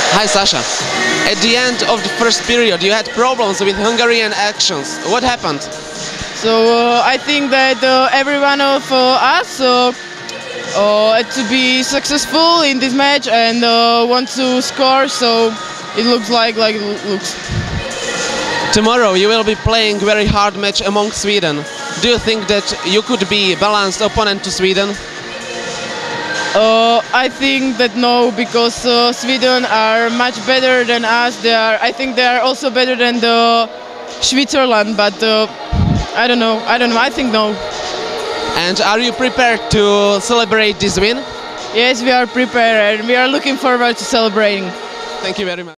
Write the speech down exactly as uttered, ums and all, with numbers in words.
Hi Sasha. At the end of the first period you had problems with Hungarian actions. What happened? So uh, I think that uh, every one of uh, us uh, uh, had to be successful in this match and uh, want to score. So it looks like like it looks. Tomorrow you will be playing very hard match among Sweden. Do you think that you could be a balanced opponent to Sweden? Uh, I think that no, because uh, Sweden are much better than us. They are. I think they are also better than the Switzerland, but uh, I don't know. I don't know. I think no. And are you prepared to celebrate this win? Yes, we are prepared and we are looking forward to celebrating. Thank you very much.